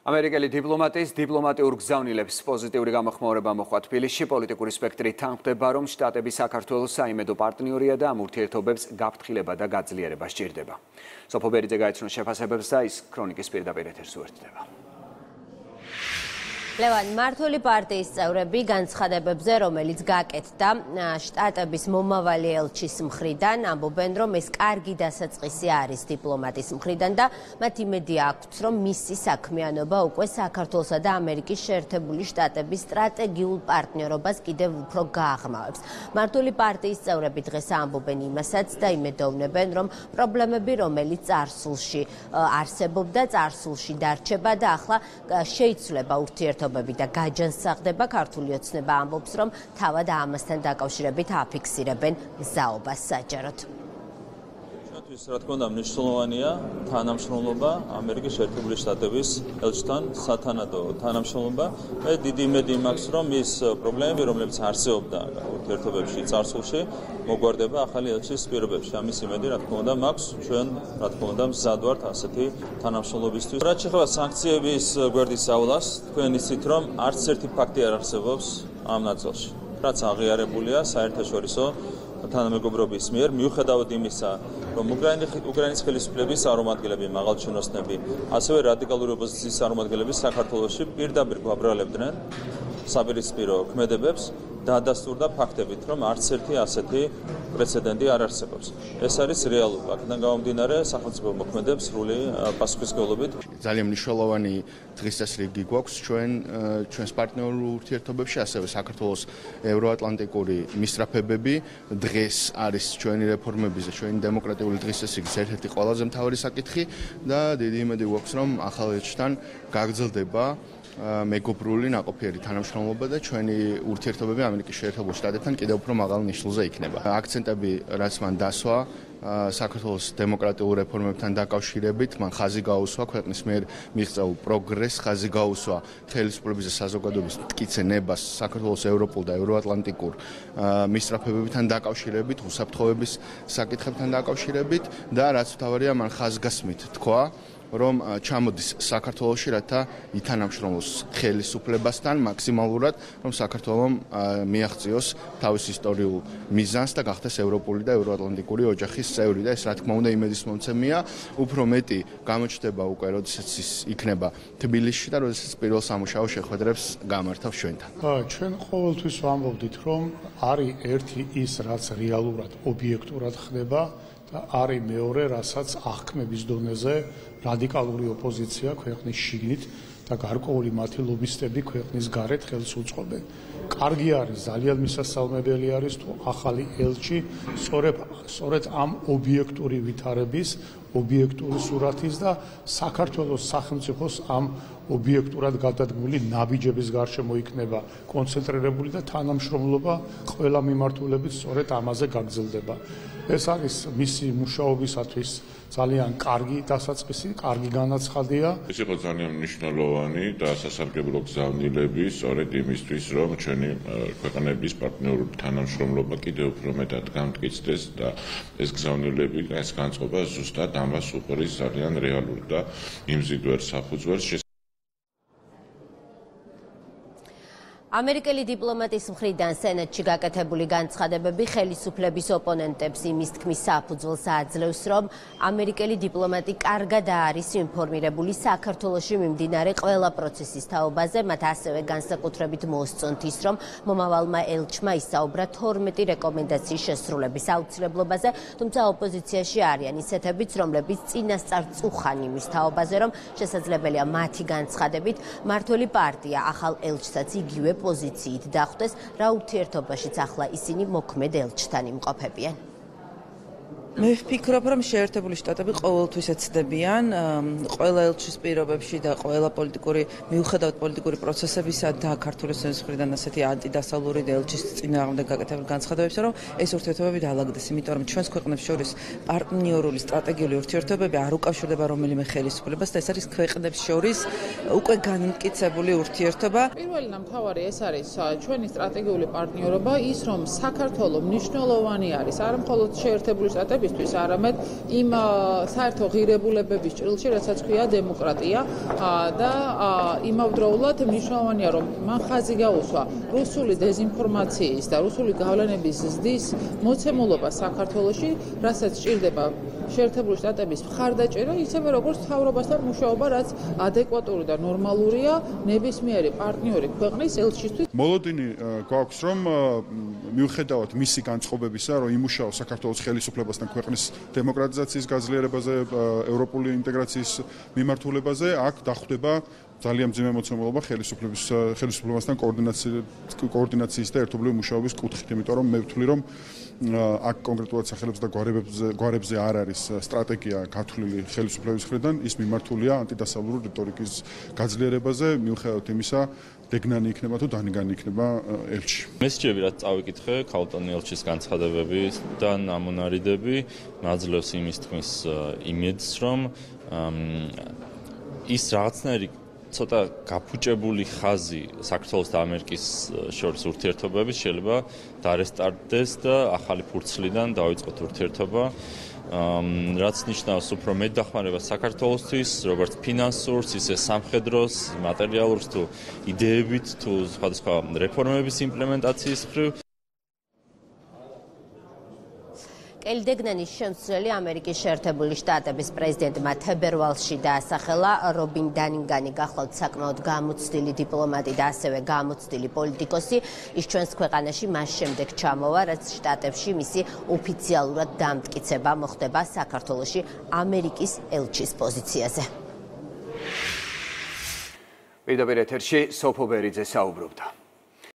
ამერიკელი დიპლომატიის დიპლომატიურ გზავნილებს პოზიტიური გამოხმაურება მოჰყვა თბილისში პოლიტიკური სპექტრი თანხმდება, რომ შტატები საქართველოს საიმედო პარტნიორია და ამ ურთიერთობებს გაფრთხილება და გაძლიერება სჭირდება. სოფო ბერიძე გაეცნო შეფასებებს და ის ქრონიკის პირდაპირ ეთერს უერთდება. ლევან, მართული პარტიის წევრები განცხადებებზე, რომელიც გაკეთდა შტატების მომავალი ელჩის მხრიდან, ამბობენ, რომ ეს კარგი დასაწყისი არის დიპლომატის მხრიდან და მათ იმედი აქვთ, რომ მისი საქმიანობა უკვე საქართველოსა და ამერიკის შეერთებული შტატების სტრატეგიულ პარტნიორობას კიდევ უფრო გააღრმავებს. მართული პარტიის წევრები დღეს ამბობენ იმასაც და იმედოვნებენ, რომ პრობლემები, რომელიც წარსულში არსებობდა, წარსულში დარჩება და ახლა შეიცვლება ურთიერთობა და გაჯანსაღდება. ქართული ოცნება ამბობს, რომ თავად ამასთან დაკავშირებით აფიქსირებენ ზაობას საჯაროდ. რა თქმა უნდა, მნიშვნელოვანია თანამშრომლობა ამერიკის შეერთებული შტატების ელჩთან, სათანადო თანამშრომლობა. მე დიდი იმედი მაქვს, რომ ის პრობლემები, რომლებიც არსებობდა ურთიერთობებში წარსულში, მოგვარდება ახალი ელჩის პირობებში. ამის იმედი, რა თქმა უნდა, მაქვს. ჩვენ, რა თქმა უნდა, მზად ვართ ასეთი თანამშრომლობისთვის. რაც შეეხება სანქციების გვერდის ზავლას, თქვენ იცით, რომ არც ერთი ფაქტი არ არსებობს ამ ნაწილში, რაც აღიარებულია საერთაშორისო თანამეგობრობის მიერ, მიუხედავად იმისა, რომ უკრაინის ხელისუფლების წარმომადგენლები, მაღალჩინოსნები, ასევე რადიკალური ოპოზიციის წარმომადგენლები საქართველოში პირდაპირ გვაბრალებდნენ საპირისპირო ქმედებებს და ადასტურდა ფაქტებით, რომ არც ერთი ასეთი პრეცედენტი არ არსებობს. ეს არის რეალობა. აქედან გამომდინარე, სახელმწიფო მოქმედებს სრული პასუხისმგებლობით. ძალიან მნიშვნელოვანი დღესასრიგი გვაქვს ჩვენს პარტნიორულ ურთიერთობებში, ასევე საქართველოს ევროატლანტიკური მისწრაფებები დღეს არის ჩვენი რეფორმების და ჩვენი დემოკრატიული დღესასრიგის ერთ-ერთი ყველაზე მთავარი საკითხი და დიდი იმედი გვაქვს, რომ ახალ ელჩთან გაგრძელდება მეგობრული ნაყოფიერი თანამშრომლობა და ჩვენი ურთიერთობები ამერიკის შეერთებულ შტატებთან კიდევ უფრო მაღალ ნიშნულზე იქნება. აქცენტები, რაც მან დასვა საქართველოს დემოკრატიულ რეფორმებთან დაკავშირებით, მან ხაზი გაუსვა ქვეყნის მიერ მიღწეულ პროგრესს, ხაზი გაუსვა ხელისუფლების და საზოგადოების მტკიცებას საქართველოს ევროპულ და ევროატლანტიკურ მისწრაფებებთან დაკავშირებით, უსაფრთხოების საკითხებთან დაკავშირებით და რაც მთავარია, მან ხაზგასმით თქვა, რომ ჩამოდის საქართველოში, რათა ითანამშრომლოს ხელისუფლებასთან მაქსიმალურად, რომ საქართველომ მიაღწიოს თავის ისტორიულ მიზანს და გახდეს ევროპული და ევროატლანტიკური ოჯახის წევრი და ეს რა თქმა უნდა იმედის მომცემია, უფრო მეტი გამოჩნდება უკვე, როდესაც ის იქნება თბილისში და როდესაც პირველ სამუშაო შეხვედრებს გამართავს ჩვენთან. ჩვენ ყოველთვის ვამბობდით, რომ არის ერთი ის, რაც რეალურად ობიექტურად ხდება და არის მეორე, რასაც აღქმების დონეზე რადიკალური ოპოზიცია ქვეყნის შიგნით და გარკვეული მათი ლობისტები ქვეყნის გარეთ ხელს უწყობენ. კარგი არის, ძალიან მისასალმებელი არის თუ ახალი ელჩი სწორედ ამ ობიექტური ვითარების, ობიექტური სურათის და საქართველოს სახელმწიფოს ამ ობიექტურად გადადგმული ნაბიჯების გარშემო იქნება კონცენტრირებული და თანამშრომლობა ყველა მიმართულებით სწორედ ამაზე გაგრძელდება. ეს არის მისი მუშაობისათვის ძალიან კარგი დასაწყისი, კარგი განაცხადია. ეს იყო ძალიან მნიშვნელოვანი და სასარგებლო გზავნილები სწორედ იმისთვის, რომ ჩვენი ქვეყნების პარტნიორული თანამშრომლობა კიდევ უფრო მეტად გამტკიცდეს და ეს გზავნილები, ეს განწყობა ზუსტად ამას უყურის ძალიან რეალურ და იმზიდველ საფუძველს. ამერიკელი დიპლომატის მხრიდან სენატში გაკეთებული განცხადებები ხელისუფლების ოპონენტებს იმის თქმის საფუძველს აძლევს, რომ ამერიკელი დიპლომატი კარგად არის ინფორმირებული საქართველოში მიმდინარე ყველა პროცესის თაობაზე, მათ ასევე განსაკუთრებით მოსწონთ ის, რომ მომავალმა ელჩმა ისაუბრა 12 რეკომენდაციის შესრულების აუცილებლობაზე, თუმცა ოპოზიციაში არიან ისეთებიც, რომლებიც წინასწარ წუხან იმის თაობაზე, რომ შესაძლებელია მათი განცხადებით მართველი პარტია ახალ ელჩსაც იგივე პოზიციით დახვდეს, რა ურთიერთობაშიც ახლა ისინი მოქმედ ელჩთან იმყოფებიან. მე ვფიქრობ, რომ შეერთებული შტატები ყოველთვის ეცდებიან ყველა ელჩის პირობებში და ყველა მიუხედავად პოლიტიკური პროცესებისა და ქართული ოცნების მხრიდან ასეთი ანტიდასავლური ელჩის წინააღმდეგ გაკეთებულ განცხადებებისა, რომ ეს ურთიერთობები დაალაგდეს, იმიტომ რომ ჩვენს ქვეყნებს შორის პარტნიორული სტრატეგიული ურთიერთობები არ უკავშირდება რომელიმე ხელისუფლებას და ეს არის ქვეყნებს შორის უკვე განმტკიცებული ურთიერთობა. პირველი და მთავარი ეს არის ჩვენი სტრატეგიული პარტნიორობა, ის რომ საქართველოს მნიშვნელოვანი არის არა მხოლოდ შეერთებული შტატებისთვის, არამედ იმ საერთო ღირებულებების ჭრილში, რასაც ქვია დემოკრატია და იმავდროულად მნიშვნელოვანია რომ მან ხაზი გაუსვა რუსული დეზინფორმაციის და რუსული გავლენების ზრდის მოცემულობა საქართველოში, რასაც სჭირდება შეერთებული შტატების მხარდაჭერა, ისევე როგორც მთავრობასთან მუშაობა, რაც ადეკვატური და ნორმალურია ნებისმიერი პარტნიორი ქვეყნის ელჩისთვის. მოლოდინი გვაქვს, რომ მიუხედავად მისი განწყობებისა, რომ იმუშაოს საქართველოს ხელისუფლებასთან ქვეყნის დემოკრატიზაციის გაძლიერებაზე, ევროპული ინტეგრაციის მიმართულებაზე, აქ დახვდება ძალიან მძიმე მოცემულობა ხელისუფლებასთან კოორდინაციის და ერთობლივი მუშაობის კუთხით, იმიტომ რომ მე ვთვლი, რომ აქ კონკრეტულად სახელებს და გვარებზე არ არის სტრატეგია გათვლილი ხელისუფლების მხრიდან, ის მიმართულია ანტიდასავლური რიტორიკის გაძლიერებაზე, მიუხედავად იმისა, დეგნანი იქნება თუ დანიგანი იქნება ელჩი. მესიჯები რაც წავიკითხე, ქალტონი ელჩის განცხადებები და ამონარიდები მაძლევს იმის თქმის იმედს, რომ ის რაღაცნაირი ცოტა გაფუჭებული ხაზი საქართველოს და ამერიკის შორის ურთიერთობების შეიძლება დარესტარტდეს და ახალი ფურცლიდან დავიწყოთ ურთიერთობა, რაც ნიშნავს უფრო მეტ დახმარებას საქართველოსთვის, როგორც ფინანსურს, ისე სამხედროს, მატერიალურს თუ იდეებით თუ სხვადასხვა რეფორმების იმპლემენტაციის მხრივ. კელი დეგნანის შემცვლელი ამერიკის შეერთებული შტატების პრეზიდენტმა თებერვალში დაასახელა რობინ დანინგანი გახლავთ საკმაოდ გამოცდილი დიპლომატი და ასევე გამოცდილი პოლიტიკოსი. ის ჩვენს ქვეყანაში მას შემდეგ ჩამოვა, რაც შტატებში მისი ოფიციალურად დამტკიცება მოხდება საქართველოში ამერიკის ელჩის პოზიციაზე. პირდაპირ ეთერში სოფო ბერიძე საუბრობდა.